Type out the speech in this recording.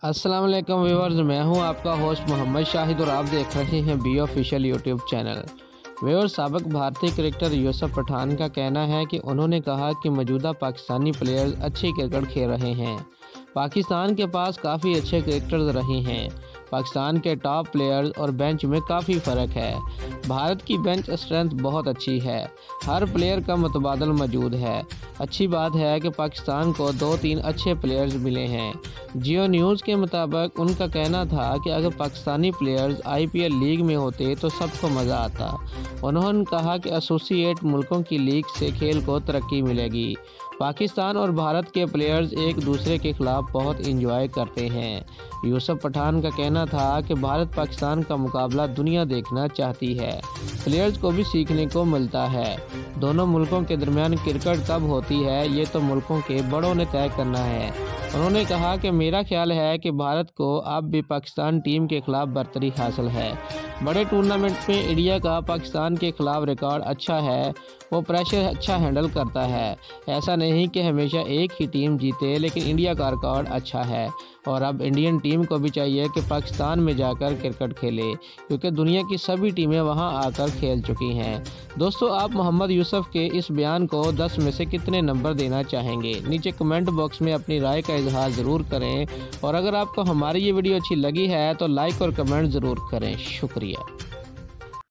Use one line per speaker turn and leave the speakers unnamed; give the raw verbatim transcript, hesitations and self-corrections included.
अस्सलाम वालेकुम व्यूअर्स, मैं हूं आपका होस्ट मोहम्मद शाहिद और आप देख रहे हैं B official YouTube channel. Viewers, साबिक भारतीय क्रिकेटर यूसुफ पठान का कहना है कि उन्होंने कहा कि मौजूदा पाकिस्तानी प्लेयर्स अच्छी क्रिकेट खेल रहे हैं। पाकिस्तान के पास काफ़ी अच्छे क्रिकेटर्स रहे हैं। पाकिस्तान के टॉप प्लेयर्स और बेंच में काफ़ी फ़र्क है। भारत की बेंच स्ट्रेंथ बहुत अच्छी है, हर प्लेयर का मुतबादल मौजूद है। अच्छी बात है कि पाकिस्तान को दो तीन अच्छे प्लेयर्स मिले हैं। जियो न्यूज़ के मुताबिक उनका कहना था कि अगर Pakistani players I P L league में होते तो सबको मज़ा आता। उन्होंने कहा कि एसोसिएट मुल्कों की लीग से खेल को तरक्की मिलेगी। पाकिस्तान और भारत के प्लेयर्स एक दूसरे के खिलाफ बहुत इंजॉय करते हैं। यूसुफ पठान का कहना था कि भारत पाकिस्तान का मुकाबला दुनिया देखना चाहती है। प्लेयर्स को भी सीखने को मिलता है। दोनों मुल्कों के दरमियान क्रिकेट कब होती है ये तो मुल्कों के बड़ों ने तय करना है। उन्होंने कहा कि मेरा ख्याल है कि भारत को अब भी पाकिस्तान टीम के खिलाफ बरतरी हासिल है। बड़े टूर्नामेंट में इंडिया का पाकिस्तान के खिलाफ रिकॉर्ड अच्छा है, वो प्रेशर अच्छा हैंडल करता है। ऐसा नहीं कि हमेशा एक ही टीम जीते, लेकिन इंडिया का रिकॉर्ड अच्छा है और अब इंडियन टीम को भी चाहिए कि पाकिस्तान में जाकर क्रिकेट खेले, क्योंकि दुनिया की सभी टीमें वहां आकर खेल चुकी हैं। दोस्तों, आप मोहम्मद यूसुफ के इस बयान को दस में से कितने नंबर देना चाहेंगे? नीचे कमेंट बॉक्स में अपनी राय का इजहार ज़रूर करें और अगर आपको हमारी ये वीडियो अच्छी लगी है तो लाइक और कमेंट ज़रूर करें। शुक्रिया।